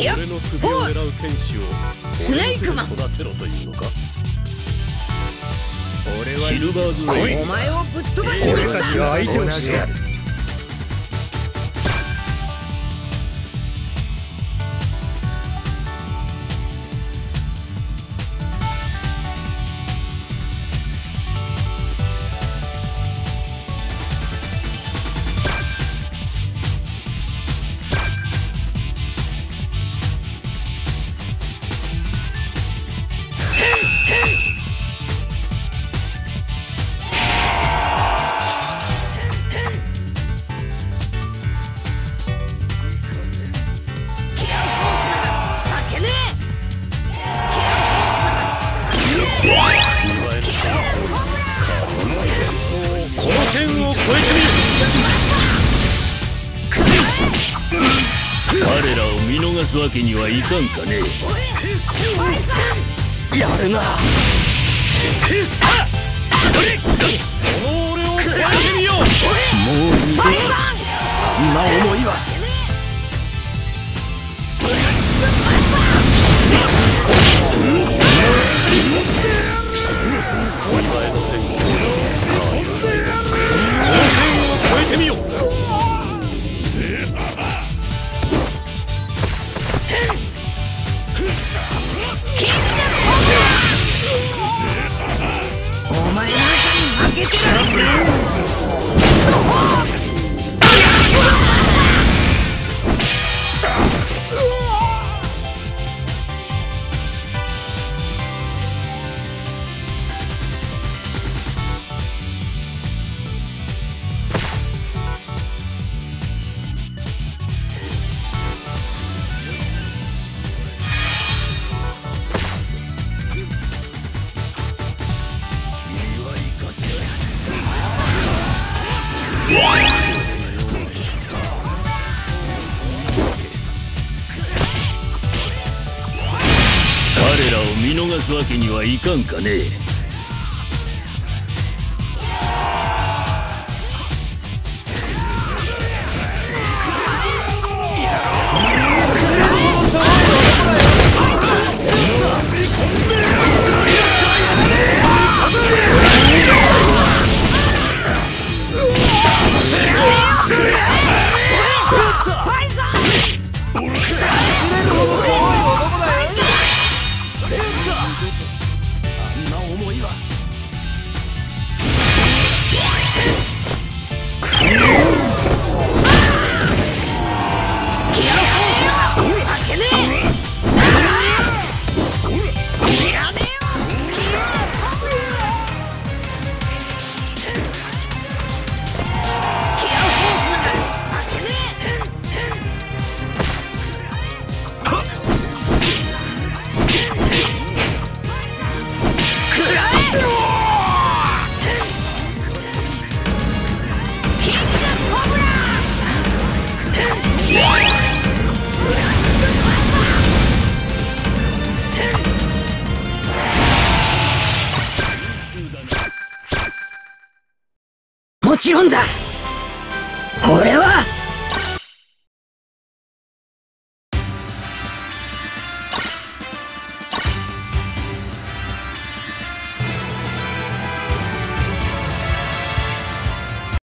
俺の首を狙う剣士をスネークマン育てろというのか。俺はシルバーズウェイ。 お前をぶっ飛ばし俺たちが相手をしてやる。 彼らを見逃すわけにはいかんかね。やるな。 この俺を超えてみよう。 もう二度と今思いはお前の戦後この剣を超えてみよう。 お前なんかに負けてられない。 彼らを見逃すわけにはいかんかね。もちろんだ。俺は